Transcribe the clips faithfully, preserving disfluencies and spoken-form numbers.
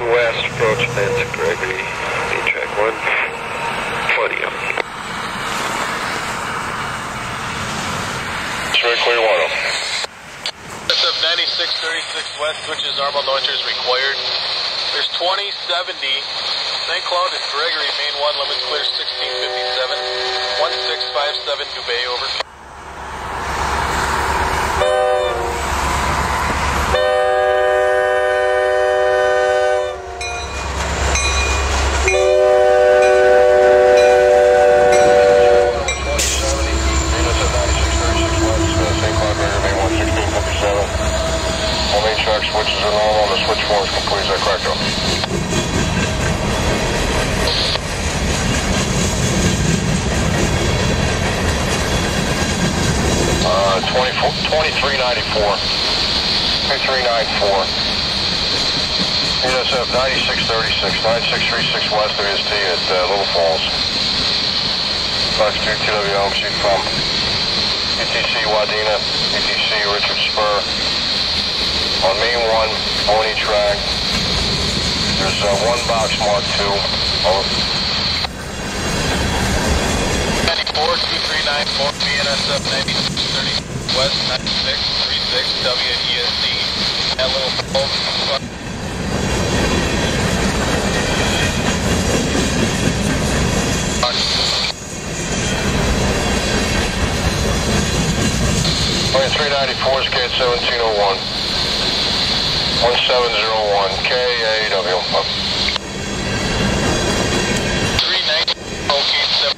west, approach Nancy Gregory, lead track one, podium. Straight clear one oh. B N S F ninety-six thirty-six west, switches normal, no enters required. There's twenty seventy, Saint Cloud and Gregory, main one, limits clear sixteen fifty-seven, one six five seven, Dubay, over. Switches are normal, the switch form is complete. Is that correct, though? Uh, twenty-three ninety-four. twenty-three ninety-four. B N S F ninety-six thirty-six, ninety-six thirty-six west of S T at uh, Little Falls. five two T W L M C from E T C Wadena, E T C Richard Spur. On main one, pony track, there's uh, one box mark two. Over. ninety-four two three nine four, B N S F ninety-six thirty west, ninety-six thirty-six W E S D at Little Falls. three ninety-four is gate seventeen oh one. one seven zero one, K A W. three ninety, okay, seven.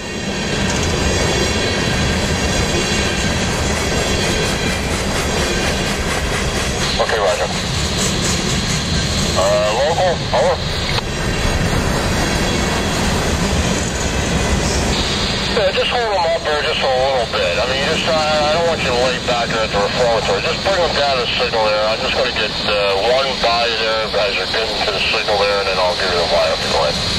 Okay, Roger. Uh, local, over. Yeah, just hold them up there just for a little bit. I mean, just, uh, I don't want you to lay back there at the reformatory. Just bring them down to the signal there. I'm just going to get uh, one by there as you're getting to the signal there, and then I'll give you the wire. Go ahead.